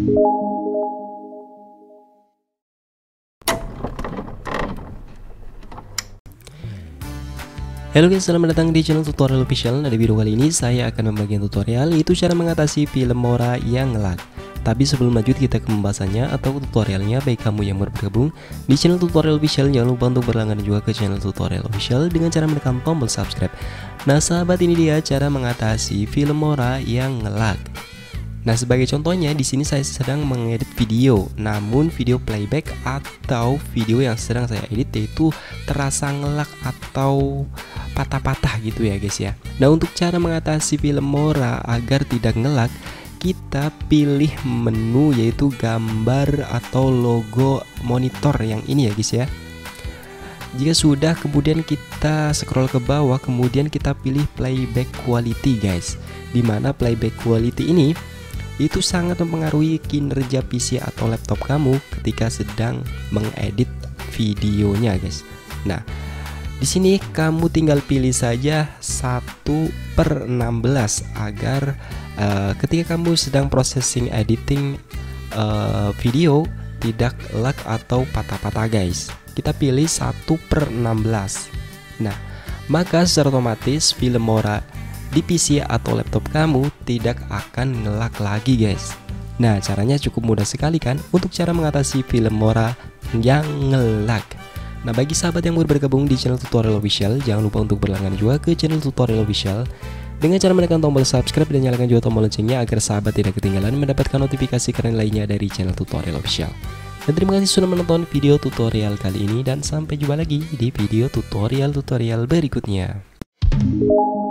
Halo guys, selamat datang di channel tutorial official. Nah, di video kali ini saya akan membagikan tutorial yaitu cara mengatasi Filmora yang lag. Tapi sebelum lanjut kita ke pembahasannya atau tutorialnya, baik kamu yang baru bergabung di channel tutorial official, jangan lupa untuk berlangganan juga ke channel tutorial official dengan cara menekan tombol subscribe. Nah sahabat, ini dia cara mengatasi Filmora yang lag. Nah, sebagai contohnya di sini saya sedang mengedit video, namun video playback atau video yang sedang saya edit yaitu terasa ngelag atau patah-patah gitu ya guys ya. Nah, untuk cara mengatasi Filmora agar tidak ngelag, kita pilih menu yaitu gambar atau logo monitor yang ini ya guys ya. Jika sudah, kemudian kita scroll ke bawah, kemudian kita pilih playback quality guys. Dimana playback quality ini itu sangat mempengaruhi kinerja PC atau laptop kamu ketika sedang mengedit videonya guys. Nah, di sini kamu tinggal pilih saja 1/16 agar ketika kamu sedang processing editing video tidak lag atau patah-patah guys. Kita pilih 1/16. Nah, maka secara otomatis Filmora di PC atau laptop kamu tidak akan ngelag lagi guys. Nah, caranya cukup mudah sekali kan untuk cara mengatasi Filmora yang ngelag. Nah, bagi sahabat yang baru bergabung di channel tutorial official, jangan lupa untuk berlangganan juga ke channel tutorial official dengan cara menekan tombol subscribe dan nyalakan juga tombol loncengnya agar sahabat tidak ketinggalan mendapatkan notifikasi keren lainnya dari channel tutorial official. Dan terima kasih sudah menonton video tutorial kali ini, dan sampai jumpa lagi di video tutorial berikutnya.